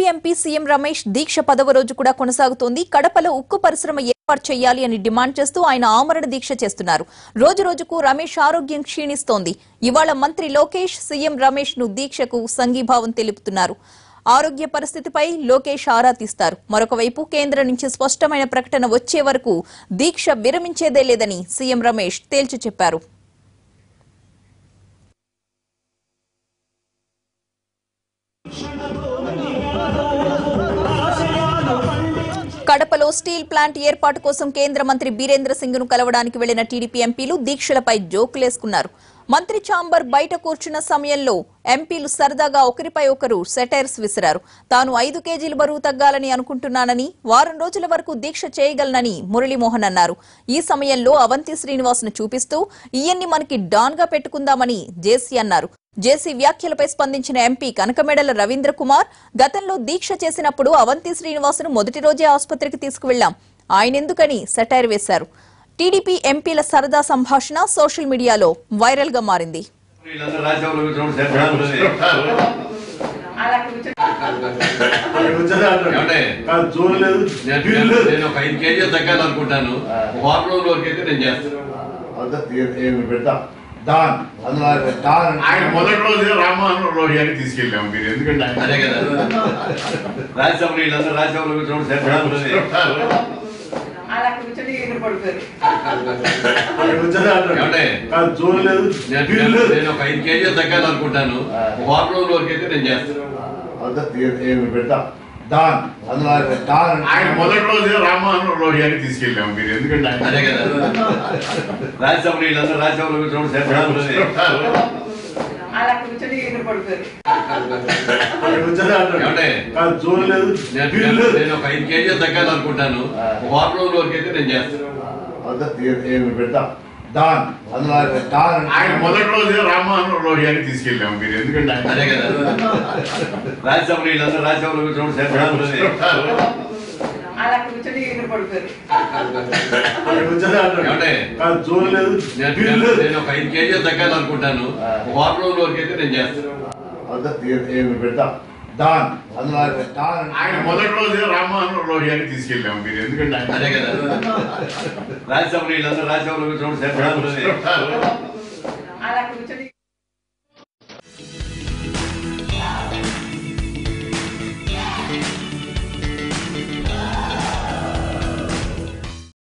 MP CM Ramesh దీక్ష 10వ రోజు కూడా కొనసాగుతోంది. కడపలో ఉక్కు పరిశ్రమ ఏర్పాటు చేయాలి అని డిమాండ్ చేస్తూ ఆయన ఆమరణ దీక్ష చేస్తున్నారు. రోజు రోజుకు రమేష్ ఆరోగ్యం క్షీణిస్తోంది. ఇవాళ మంత్రి లోకేష్ సీఎం రమేష్ ను దీక్షకు సంఘీభావం తెలుపుతున్నారు. ఆరోగ్య పరిస్థితిపై లోకేష్ ఆరా తీస్తారు. మరొక వైపు కేంద్రం నుంచి స్పష్టమైన ప్రకటన వచ్చే వరకు దీక్ష విరమించేదే లేదని సీఎం రమేష్ తేల్చి చెప్పారు. కడపలో స్టీల్ ప్లాంట్ ఏర్పాటు కోసం కేంద్ర మంత్రి బీరేంద్ర సింగ్ ను కలవడానికి వెళ్లిన టీడీపీ ఎంపీలు దీక్షలపై జోకులేసుకున్నారు. మంత్రి ఛాంబర్ బయట కూర్చున్న సమయంలో ఎంపీలు సరదాగా ఒకరిపై ఒకరు సెటైర్స్ విసిరారు. తాను 5 కేజీల బరువు తగ్గాలని అనుకుంటున్నానని, వారం రోజుల వరకు దీక్ష చేయగలనని మురళీమోహన్ అన్నారు. ఈ సమయంలో అవంతి శ్రీనివాస్ ను చూపిస్తూ ఈయన్ని మనకి డాన్ గా పెట్టుకుందామని జేసీ అన్నారు. జేసీ వ్యాఖ్యలపై స్పందించిన ఎంపీ కనకమెడల రవీంద్ర కుమార్, గతంలో దీక్ష చేసినప్పుడు అవంతి శ్రీనివాస్ ను మొదటి రోజే ఆసుపత్రికి తీసుకువెళ్లాం, ఆయనెందుకని సెటైర్ వేశారు. టీడీపీ ఎంపీల సరదా సంభాషణ సోషల్ మీడియాలో వైరల్ గా మారింది. ఆయన మొదటి రోజు రామ్మోహన్ లోహియాని తీసుకెళ్ళాము. మీరు ఎందుకంటే అదే కదా రాజ్యసభ వీళ్ళందరూ రాజ్యసభలో నేను ఒక 5 కేజీలు తగ్గాలనుకుంటాను. వారం రోజుల వరకు అయితే నేను చేస్తాను. పెడతా ఆయన మొదటి రోజు రామ్మోహన్ లోహియాని తీసుకెళ్ళాము. మీరు ఎందుకంటే అదే కదా రాజ్యసభ వీళ్ళందరూ రాజ్యసభలో నేను ఒక 5 కేజీలు తగ్గాలనుకుంటాను. వారం రోజుల వరకు అయితే నేను చేస్తాను. పెడతా ఆయన మొదటి రోజు రామ్మోహన్ లోహియాని తీసుకెళ్ళాము. మీరు ఎందుకంటే అదే కదా రాజ్యసభ వీళ్ళందరూ రాజ్యసభలో నేను ఒక 5 కేజీలు తగ్గాలనుకుంటాను. వారం రోజుల వరకు అయితే నేను చేస్తాను. పెడతా ఆయన మొదటి రోజు రామ్మోహన్ లోహియాని తీసుకెళ్ళాము. మీరు ఎందుకంటే అదే కదా రాజ్యసభ వీళ్ళందరూ రాజ్యసభలో